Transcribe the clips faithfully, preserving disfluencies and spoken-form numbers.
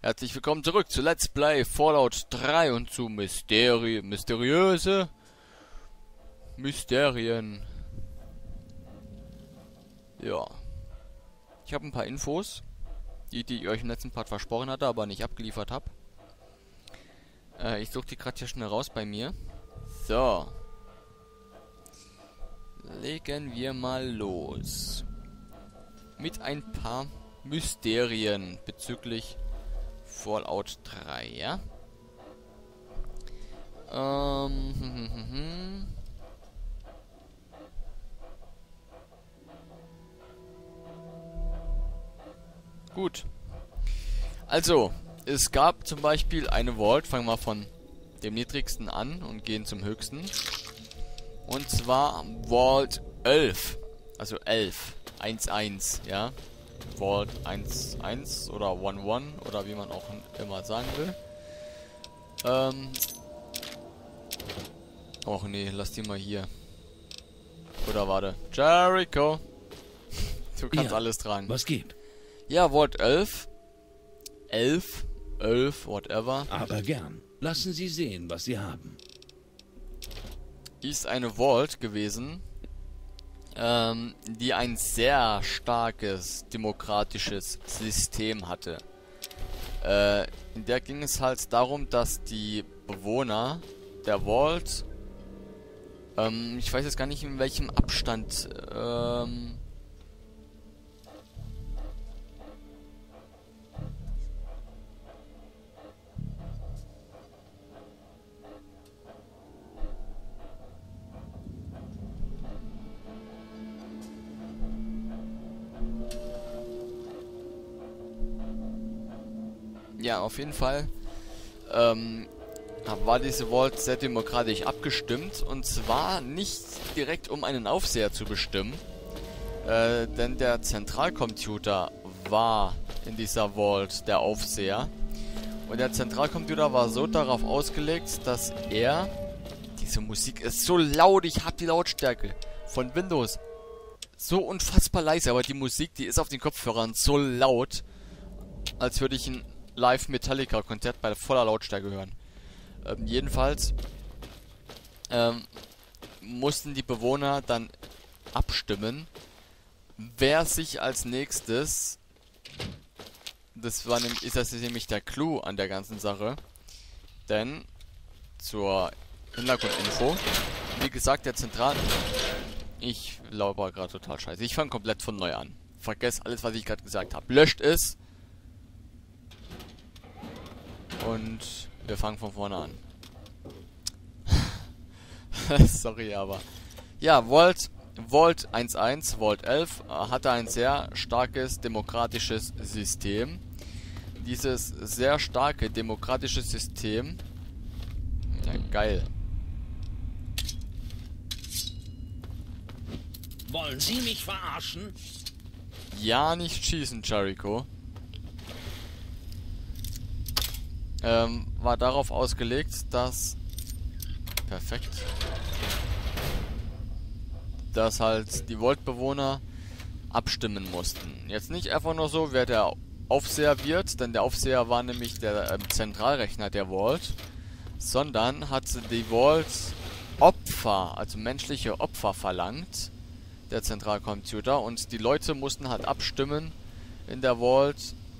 Herzlich willkommen zurück zu Let's Play Fallout drei und zu Mysteri mysteriöse Mysterien. Ja. Ich habe ein paar Infos, die, die ich euch im letzten Part versprochen hatte, aber nicht abgeliefert habe. Äh, ich suche die gerade hier schnell raus bei mir. So. Legen wir mal los. Mit ein paar Mysterien bezüglich Fallout drei, ja? Ähm, hm, hm, hm. Gut. Also, es gab zum Beispiel eine Vault, fangen wir von dem niedrigsten an und gehen zum höchsten. Und zwar Vault elf. Also elf. eins eins, ja? Vault eins eins oder eins eins oder wie man auch immer sagen will. Ähm. Och nee, lass die mal hier. Oder warte. Jericho! Du kannst Ja, alles tragen. was geht? Ja, Vault elf. elf. elf, whatever. Aber gern. Lassen Sie sehen, was Sie haben. Ist eine Vault gewesen, ähm, die ein sehr starkes demokratisches System hatte. Äh, in der ging es halt darum, dass die Bewohner der Vault, ähm, ich weiß jetzt gar nicht in welchem Abstand, ähm, ja, auf jeden Fall ähm, war diese Vault sehr demokratisch abgestimmt, und zwar nicht direkt um einen Aufseher zu bestimmen, äh, denn der Zentralcomputer war in dieser Vault der Aufseher, und der Zentralcomputer war so darauf ausgelegt, dass er, diese Musik ist so laut, ich hab die Lautstärke von Windows so unfassbar leise, aber die Musik, die ist auf den Kopfhörern so laut, als würde ich ein Live-Metallica-Konzert bei voller Lautstärke hören. Ähm, jedenfalls ähm, mussten die Bewohner dann abstimmen, wer sich als nächstes, das war nämlich, ist das nämlich der Clou an der ganzen Sache, denn zur Hintergrundinfo, wie gesagt, der Zentral... Ich lauber gerade total scheiße. Ich fange komplett von neu an. Vergesst alles, was ich gerade gesagt habe. Löscht es. Und wir fangen von vorne an. Sorry, aber... Ja, Vault, Vault eins eins, Vault elf hatte ein sehr starkes demokratisches System. Dieses sehr starke demokratische System... Ja, geil. Wollen Sie mich verarschen? Ja, nicht schießen, Jericho. Ähm, war darauf ausgelegt, dass... Perfekt. Dass halt die Vault-Bewohner abstimmen mussten. Jetzt nicht einfach nur so, wer der Aufseher wird, denn der Aufseher war nämlich der ähm, Zentralrechner der Vault, sondern hat die Vault Opfer, also menschliche Opfer verlangt, der Zentralcomputer, und die Leute mussten halt abstimmen in der Vault,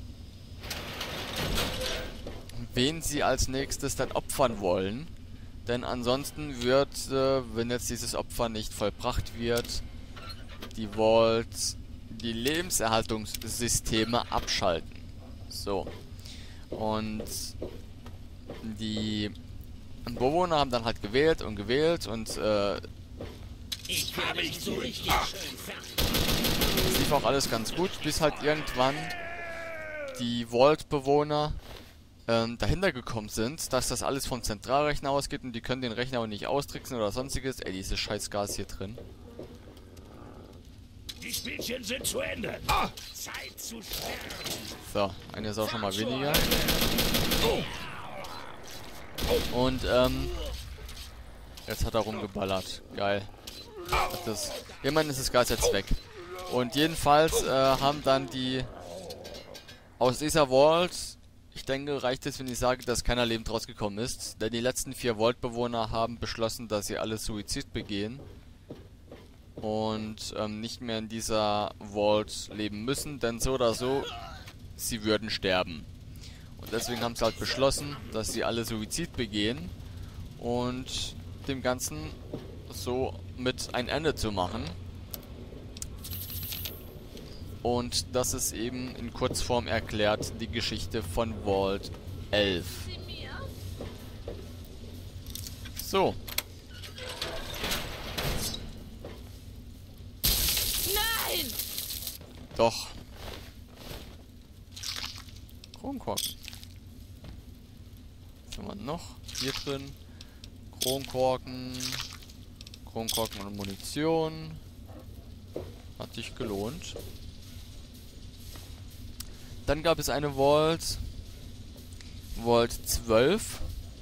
wen sie als nächstes dann opfern wollen. Denn ansonsten wird, äh, wenn jetzt dieses Opfer nicht vollbracht wird, die Vault die Lebenserhaltungssysteme abschalten. So. Und die Bewohner haben dann halt gewählt und gewählt und äh, Ich habe dich so richtig schön fertig. es lief auch alles ganz gut, bis halt irgendwann die Vault-Bewohner ähm, dahinter gekommen sind, dass das alles vom Zentralrechner ausgeht, und die können den Rechner auch nicht austricksen oder sonstiges. Ey, dieses scheiß Gas hier drin. Die Spielchen sind zu Ende. Ah, Zeit zu sterben. So, eine ist auch schon mal weniger. Und, ähm, jetzt hat er rumgeballert. Geil. Das, immerhin ist das Gas jetzt weg. Und jedenfalls äh, haben dann die aus dieser Vault ich denke, reicht es, wenn ich sage, dass keiner lebend rausgekommen ist. Denn die letzten vier Vault-Bewohner haben beschlossen, dass sie alle Suizid begehen. Und ähm, nicht mehr in dieser Vault leben müssen, denn so oder so, sie würden sterben. Und deswegen haben sie halt beschlossen, dass sie alle Suizid begehen und dem Ganzen so mit ein Ende zu machen. Und das ist eben in Kurzform erklärt die Geschichte von Vault elf. So. Nein! Doch. Kronkorken. Was haben wir noch? Hier drin. Kronkorken. Kronkorken und Munition. Hat sich gelohnt. Dann gab es eine Vault. Vault zwölf.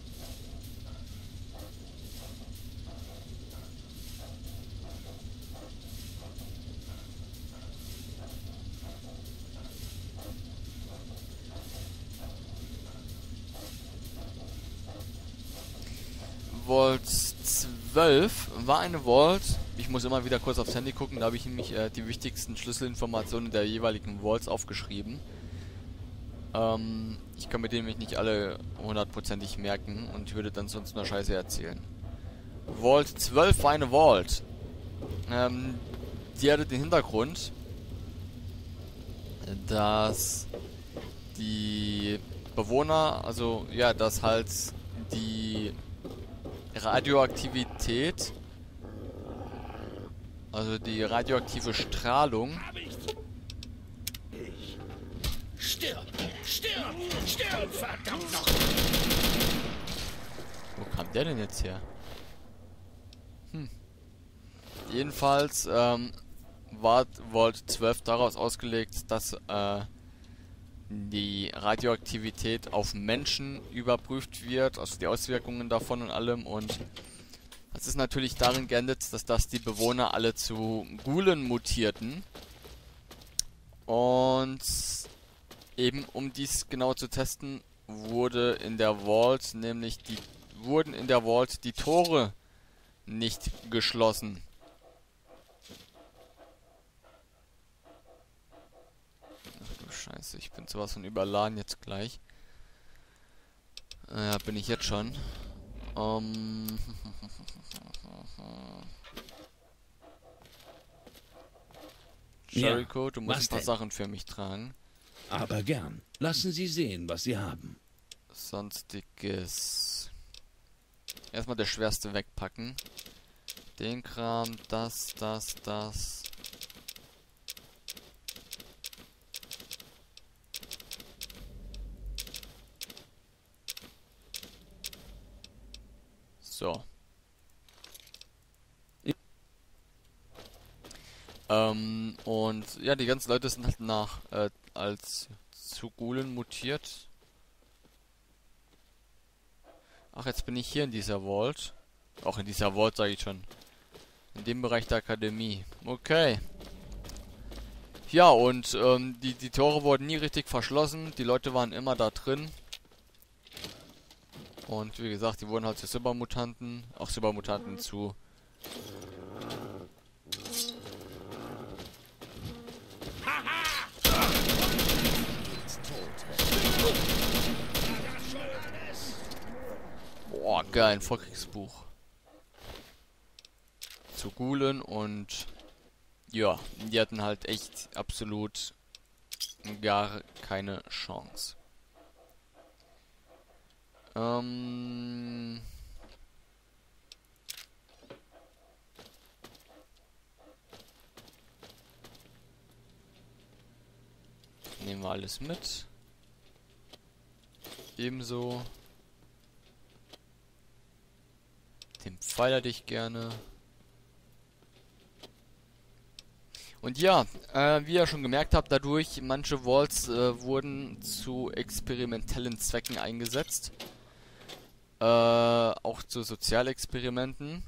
Vault zwölf war eine Vault. Ich muss immer wieder kurz aufs Handy gucken, da habe ich nämlich äh, die wichtigsten Schlüsselinformationen der jeweiligen Vaults aufgeschrieben. Ähm, ich kann mir die nämlich nicht alle hundertprozentig merken und würde dann sonst nur Scheiße erzählen. Vault zwölf war eine Vault. Ähm, die hatte den Hintergrund, dass die Bewohner, also ja, dass halt die Radioaktivität, also die radioaktive Strahlung, Stirb! Stirb! Stirb! Verdammt noch! wo kam der denn jetzt her? Hm. Jedenfalls ähm, war Vault zwölf daraus ausgelegt, dass äh, die Radioaktivität auf Menschen überprüft wird, also die Auswirkungen davon und allem, und das ist natürlich darin geendet, dass das die Bewohner alle zu Ghoulen mutierten. Und eben um dies genau zu testen, wurde in der Vault, nämlich die wurden in der Vault die Tore nicht geschlossen. Ach du Scheiße, ich bin sowas von überladen jetzt gleich. Ja, bin ich jetzt schon. Um Jericho, du musst was ein paar denn? Sachen für mich tragen. Aber gern. Lassen Sie sehen, was Sie haben. Sonstiges. Erstmal das Schwerste wegpacken. Den Kram, das, das, das. So. Ähm, und ja, die ganzen Leute sind halt nach, äh, als zu Ghoulen mutiert. Ach, jetzt bin ich hier in dieser Vault. Auch in dieser Vault, sage ich schon. In dem Bereich der Akademie. Okay. Ja, und ähm, die, die Tore wurden nie richtig verschlossen. Die Leute waren immer da drin. Und wie gesagt, die wurden halt zu Cybermutanten. Auch Cybermutanten zu... Boah, geil, ein Vorkriegsbuch. Zu Ghoulen und ja, die hatten halt echt absolut gar keine Chance. Ähm... Nehmen wir alles mit. Ebenso. Den Pfeil hätte ich gerne. Und ja, äh, wie ihr schon gemerkt habt, dadurch, manche Vaults äh, wurden zu experimentellen Zwecken eingesetzt. Äh, auch zu Sozialexperimenten.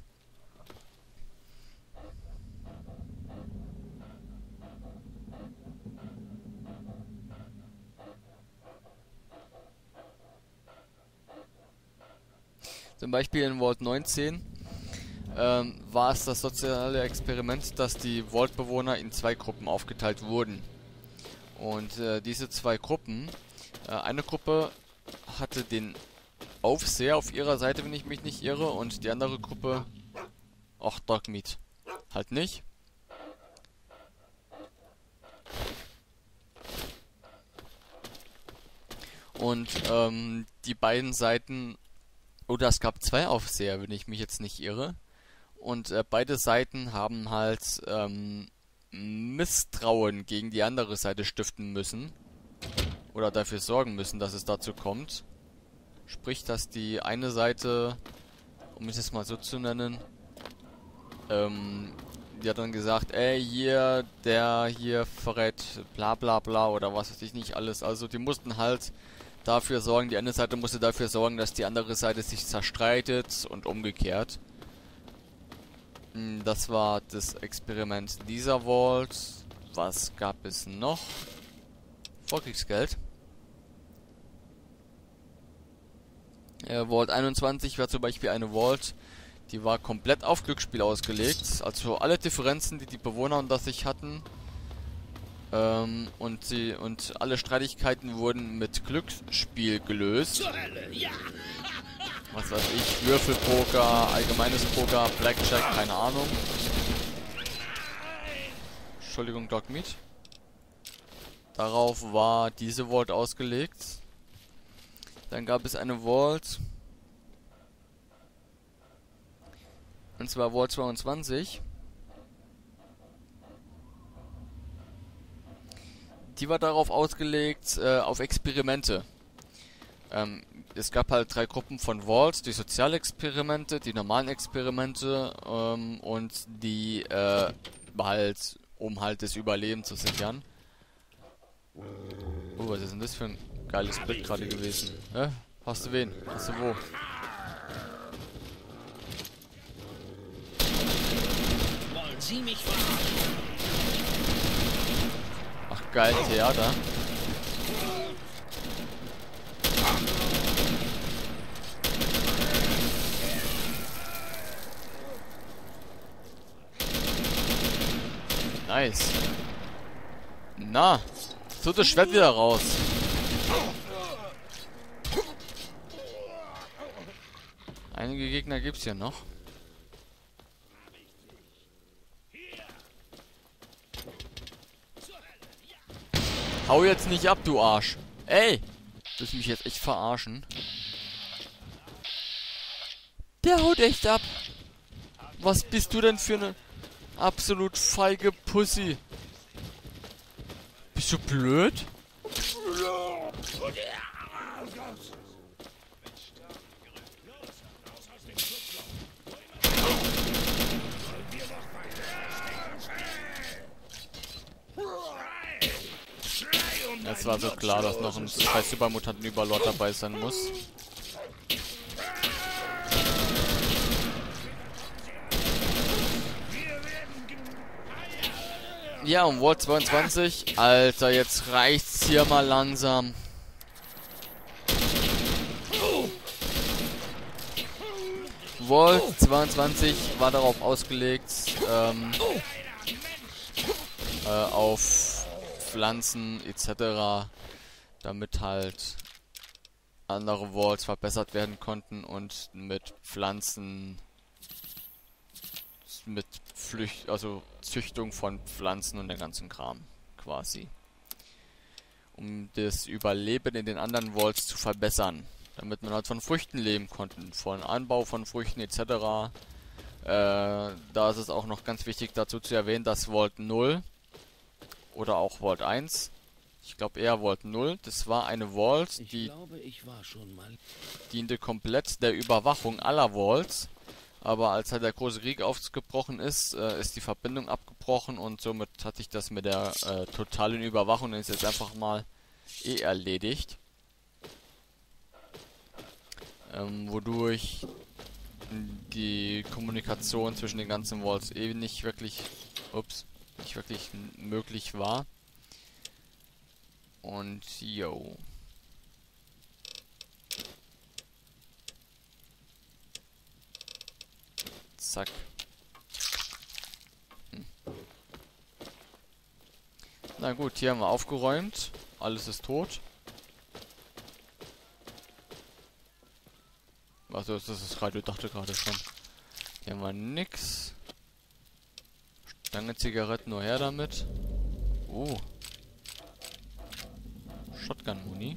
Zum Beispiel in Vault neunzehn ähm, war es das soziale Experiment, dass die Vault-Bewohner in zwei Gruppen aufgeteilt wurden. Und äh, diese zwei Gruppen, äh, eine Gruppe hatte den Aufseher auf ihrer Seite, wenn ich mich nicht irre, und die andere Gruppe, ach, Dogmeat, halt nicht. Und ähm, die beiden Seiten, oder es gab zwei Aufseher, wenn ich mich jetzt nicht irre. Und äh, beide Seiten haben halt ähm, Misstrauen gegen die andere Seite stiften müssen. Oder dafür sorgen müssen, dass es dazu kommt. Sprich, dass die eine Seite, um es jetzt mal so zu nennen, ähm, die hat dann gesagt, ey, hier, der hier verrät bla bla bla oder was weiß ich nicht alles. Also die mussten halt dafür sorgen, die eine Seite musste dafür sorgen, dass die andere Seite sich zerstreitet und umgekehrt. Das war das Experiment dieser Vault. Was gab es noch? Vorkriegsgeld. Äh, Vault einundzwanzig war zum Beispiel eine Vault, die war komplett auf Glücksspiel ausgelegt. Also alle Differenzen, die die Bewohner unter sich hatten, ähm, und, sie, und alle Streitigkeiten wurden mit Glücksspiel gelöst. Zur Hölle, ja! Was weiß ich, Würfelpoker, allgemeines Poker, Blackjack, keine Ahnung. Entschuldigung, Dogmeat. Darauf war diese Vault ausgelegt. Dann gab es eine Vault. Und zwar Vault zweiundzwanzig. Die war darauf ausgelegt, äh, auf Experimente. Ähm, es gab halt drei Gruppen von Vaults, die Sozialexperimente, die normalen Experimente ähm, und die äh, halt, um halt das Überleben zu sichern. Oh, was ist denn das für ein geiles Bild gerade gewesen? Hä? Hast du wen? Hast du wo? Wollen Sie mich verarschen? Ach, geil, Theater. Nice. Na, so das Schwert wieder raus. Einige Gegner gibt's hier noch. Hau jetzt nicht ab, du Arsch. Ey, willst du mich jetzt echt verarschen? Der haut echt ab. Was bist du denn für eine absolut feige Pussy? Bist du blöd? Es war so klar, dass noch ein scheiß Supermutanten-Überlord dabei sein muss. Ja, und Vault zweiundzwanzig. Alter, jetzt reicht's hier mal langsam. Vault zweiundzwanzig war darauf ausgelegt, ähm, äh, auf Pflanzen et cetera, damit halt andere Vaults verbessert werden konnten und mit Pflanzen, mit Flücht, also Züchtung von Pflanzen und der ganzen Kram quasi, um das Überleben in den anderen Vaults zu verbessern, damit man halt von Früchten leben konnte, von Anbau von Früchten et cetera. Äh, da ist es auch noch ganz wichtig dazu zu erwähnen, dass Vault null oder auch Vault eins, ich glaube eher Vault null, das war eine Vault, Ich die glaube, ich war schon mal. diente komplett der Überwachung aller Vaults, aber als halt der große Krieg aufgebrochen ist, äh, ist die Verbindung abgebrochen und somit hat sich das mit der äh, totalen Überwachung ist jetzt einfach mal eh erledigt. Ähm, wodurch die Kommunikation zwischen den ganzen Vaults eh nicht wirklich, ups, nicht wirklich möglich war. Und yo. Zack. Hm. Na gut, hier haben wir aufgeräumt. Alles ist tot. Also das ist das Radio, dachte gerade schon. Hier haben wir nix. Stange Zigaretten, nur her damit. Oh. Shotgun-Muni.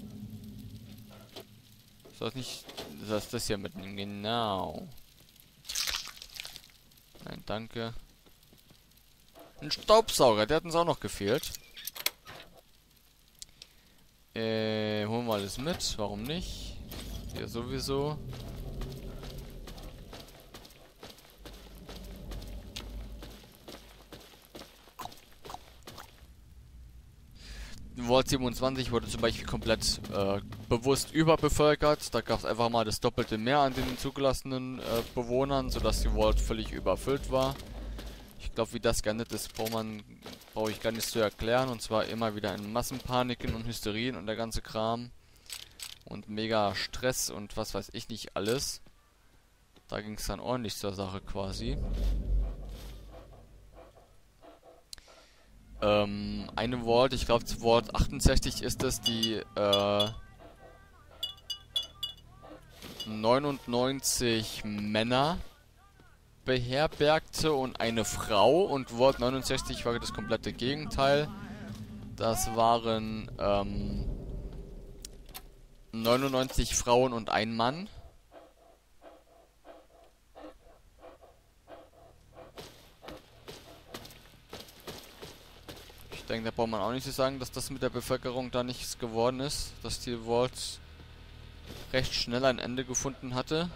Ist das nicht... Das ist das hier mitnehmen, genau. Nein, danke. Ein Staubsauger, der hat uns auch noch gefehlt. Äh, holen wir alles mit, warum nicht? Hier sowieso. Vault siebenundzwanzig wurde zum Beispiel komplett äh, bewusst überbevölkert. Da gab es einfach mal das Doppelte mehr an den zugelassenen äh, Bewohnern, sodass die Vault völlig überfüllt war. Ich glaube, wie das geendet ist, braucht man, brauche ich gar nicht zu erklären. Und zwar immer wieder in Massenpaniken und Hysterien und der ganze Kram. Und mega Stress und was weiß ich nicht alles. Da ging es dann ordentlich zur Sache quasi. Ähm, eine Vault, ich glaube Vault achtundsechzig ist es, die äh, neunundneunzig Männer beherbergte und eine Frau, und Vault neunundsechzig war das komplette Gegenteil. Das waren ähm, neunundneunzig Frauen und ein Mann. Ich denke, da braucht man auch nicht zu sagen, dass das mit der Bevölkerung da nichts geworden ist, dass die Vault recht schnell ein Ende gefunden hatte.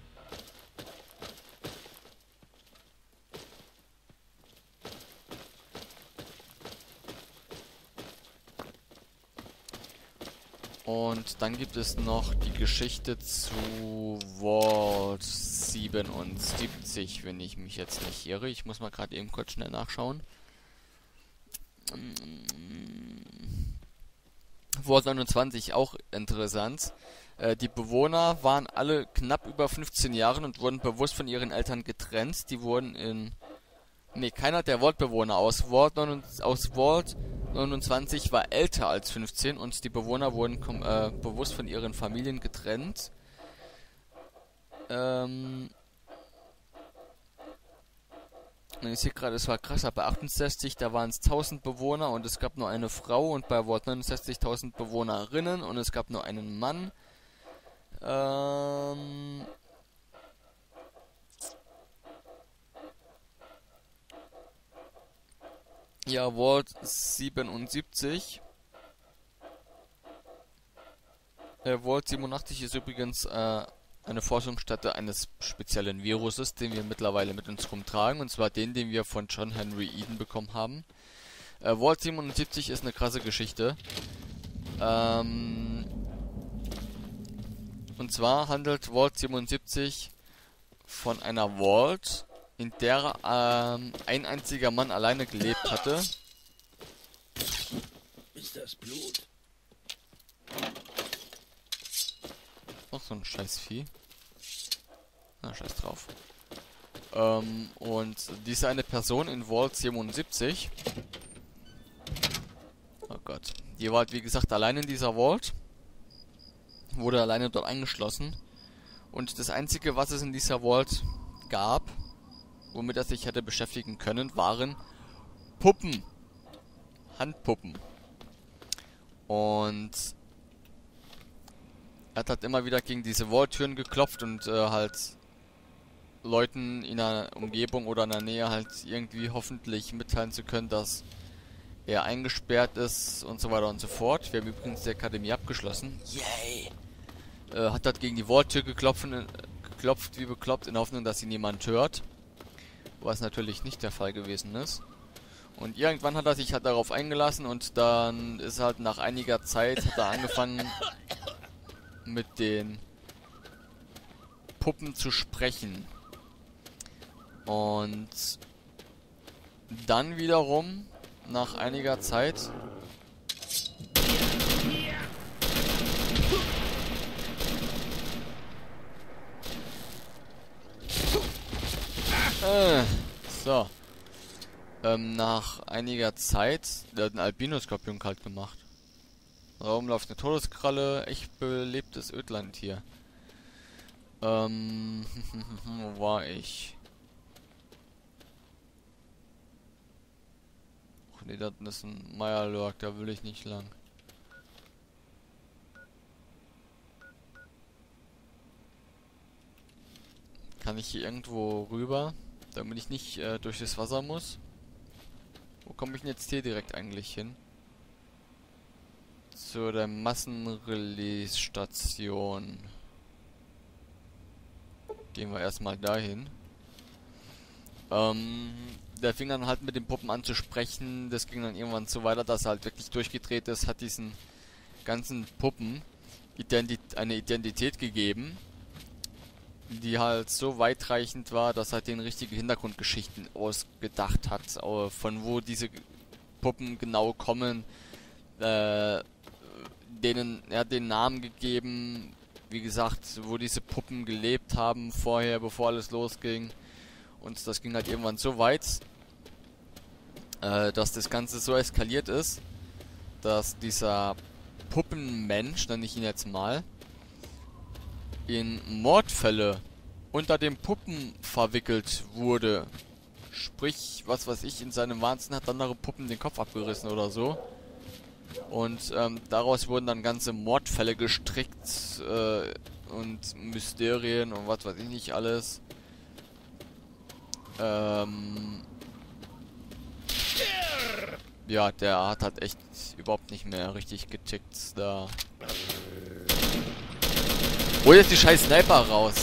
Und dann gibt es noch die Geschichte zu Vault siebenundsiebzig, wenn ich mich jetzt nicht irre. Ich muss mal gerade eben kurz schnell nachschauen. Vault neunundzwanzig, auch interessant. Äh, die Bewohner waren alle knapp über fünfzehn Jahren und wurden bewusst von ihren Eltern getrennt. Die wurden in... Ne, keiner der Vault-Bewohner aus Vault, aus Vault neunundzwanzig war älter als fünfzehn und die Bewohner wurden äh, bewusst von ihren Familien getrennt. Ähm... Ich sehe gerade, es war krasser. Bei achtundsechzig, da waren es tausend Bewohner und es gab nur eine Frau, und bei Vault neunundsechzig tausend Bewohnerinnen und es gab nur einen Mann. Ähm... Ja, Vault siebenundsiebzig. Äh, Vault siebenundachtzig ist übrigens äh, eine Forschungsstätte eines speziellen Viruses, den wir mittlerweile mit uns rumtragen, und zwar den, den wir von John Henry Eden bekommen haben. Äh, Vault siebenundsiebzig ist eine krasse Geschichte. Ähm, und zwar handelt Vault siebenundsiebzig von einer Vault, in der ähm, ein einziger Mann alleine gelebt hatte. Ist das Blut? Noch so ein scheiß Vieh. Na, scheiß drauf. Ähm, und diese eine Person in Vault siebenundsiebzig. Oh Gott. Die war halt, wie gesagt, allein in dieser Vault. Wurde alleine dort eingeschlossen. Und das Einzige, was es in dieser Vault gab, womit er sich hätte beschäftigen können, waren Puppen. Handpuppen. Und er hat halt immer wieder gegen diese Vault-Türen geklopft und äh, halt Leuten in der Umgebung oder in der Nähe halt irgendwie hoffentlich mitteilen zu können, dass er eingesperrt ist und so weiter und so fort. Wir haben übrigens die Akademie abgeschlossen. Yay! Äh, hat halt gegen die Vault-Tür geklopft, äh, geklopft wie bekloppt, in Hoffnung, dass ihn niemand hört. Was natürlich nicht der Fall gewesen ist. Und irgendwann hat er sich halt darauf eingelassen und dann ist halt nach einiger Zeit hat er angefangen mit den Puppen zu sprechen. Und dann wiederum nach einiger Zeit Äh, so. Ähm, nach einiger Zeit, der hat einen Albino-Skorpion kalt gemacht. Raum läuft eine Todeskralle, echt belebtes Ödland hier. Ähm, wo war ich? Ach nee, da ist ein Meierlurk, da will ich nicht lang. Kann ich hier irgendwo rüber, damit ich nicht äh, durch das Wasser muss? Wo komme ich denn jetzt hier direkt eigentlich hin? Zu der Massenrelease-Station. Gehen wir erstmal dahin. Ähm, der fing dann halt mit den Puppen an zu sprechen. Das ging dann irgendwann so weiter, dass er halt wirklich durchgedreht ist. Hat diesen ganzen Puppen Identi- eine Identität gegeben, die halt so weitreichend war, dass er den richtige Hintergrundgeschichten ausgedacht hat. Von wo diese Puppen genau kommen. Äh, denen er hat den Namen gegeben, wie gesagt, wo diese Puppen gelebt haben vorher, bevor alles losging. Und das ging halt irgendwann so weit, äh, dass das Ganze so eskaliert ist, dass dieser Puppenmensch, nenne ich ihn jetzt mal, in Mordfälle unter den Puppen verwickelt wurde. Sprich, was weiß ich, in seinem Wahnsinn hat andere Puppen den Kopf abgerissen oder so. Und ähm, daraus wurden dann ganze Mordfälle gestrickt äh, und Mysterien und was weiß ich nicht alles. Ähm, ja, der hat halt echt überhaupt nicht mehr richtig getickt da. Hol jetzt die scheiß Sniper raus.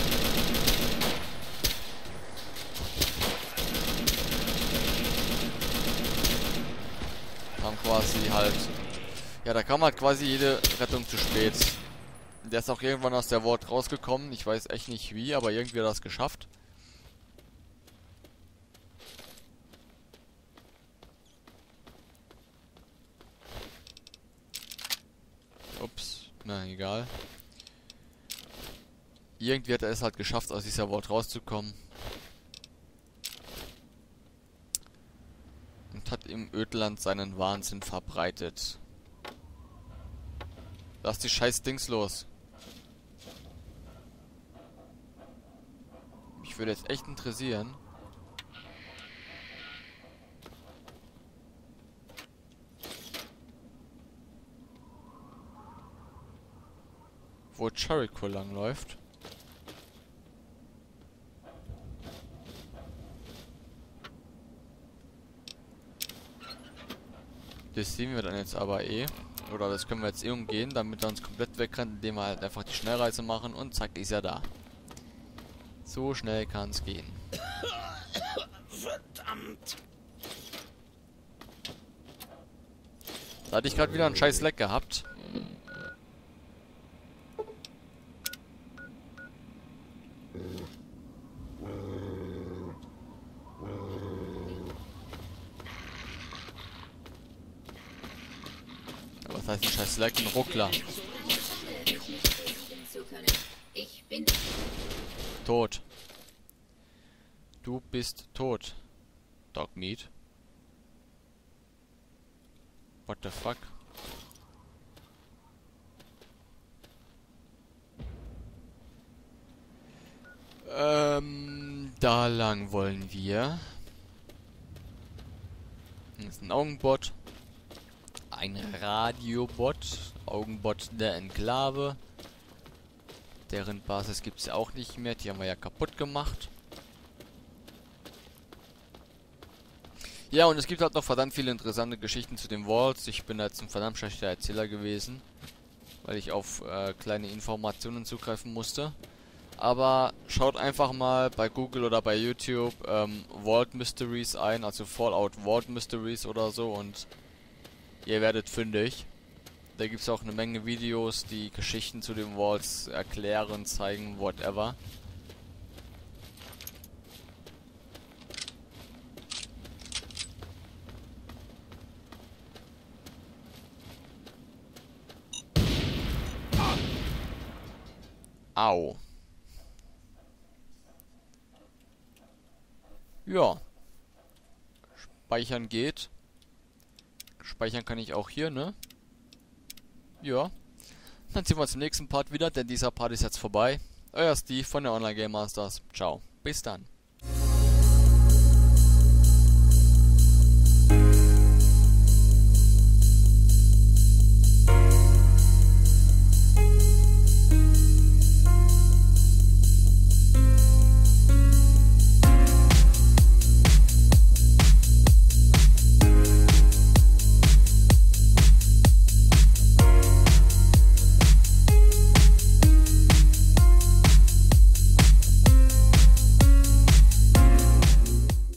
Kam quasi halt... Ja, da kam halt quasi jede Rettung zu spät. Der ist auch irgendwann aus der Vault rausgekommen. Ich weiß echt nicht wie, aber irgendwie hat er das geschafft. Ups, na egal. Irgendwie hat er es halt geschafft, aus dieser Vault rauszukommen. Und hat im Ödland seinen Wahnsinn verbreitet. Lass die scheiß Dings los. Mich würde jetzt echt interessieren. Wo Jericho langläuft. Das sehen wir dann jetzt aber eh. Oder das können wir jetzt eh umgehen, damit er uns komplett wegrennt, indem wir halt einfach die Schnellreise machen und zack, ist er da. So schnell kann es gehen. Verdammt! Da hatte ich gerade wieder einen scheiß Leck gehabt. Was heißt ein scheiß Leck? Ein Ruckler. Ich bin Tot. Du bist tot. Dogmeat. What the fuck? Ähm, da lang wollen wir. Das ist ein Augenbot. Ein Radiobot. Augenbot der Enklave. Deren Basis gibt es ja auch nicht mehr. Die haben wir ja kaputt gemacht. Ja, und es gibt halt noch verdammt viele interessante Geschichten zu den Vaults. Ich bin jetzt ein verdammt schlechter Erzähler gewesen, weil ich auf äh, kleine Informationen zugreifen musste. Aber schaut einfach mal bei Google oder bei YouTube ähm, Vault Mysteries ein, also Fallout Vault Mysteries oder so, und ihr werdet fündig. Da gibt es auch eine Menge Videos, die Geschichten zu den Vaults erklären, zeigen, whatever. Au. Ja. Speichern geht. Speichern kann ich auch hier, ne? Ja. Dann sehen wir uns im nächsten Part wieder, denn dieser Part ist jetzt vorbei. Euer Steve von der Online Game Masters. Ciao. Bis dann.